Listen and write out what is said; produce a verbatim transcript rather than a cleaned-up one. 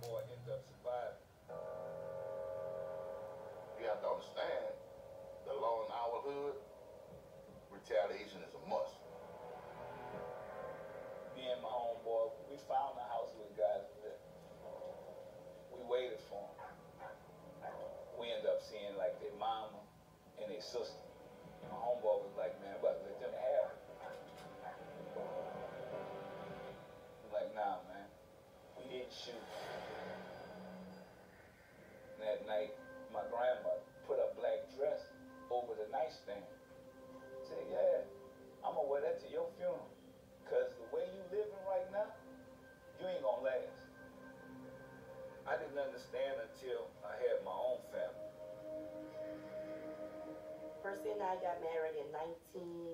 boy ended up surviving. You have to understand, the law in our hood, retaliation is a must. Me and my homeboy, we found the house where the guys lived. We waited for them. We ended up seeing like their mama and their sister. My homeboy was like, man, we about to let them have it. I'm like, nah, man, we didn't shoot. And that night, my grandmother put a black dress over the nightstand. Said, yeah, I'm gonna wear that to your funeral. Cause the way you living right now, you ain't gonna last. I didn't understand until I had my own family. Percy and I got married in nineteen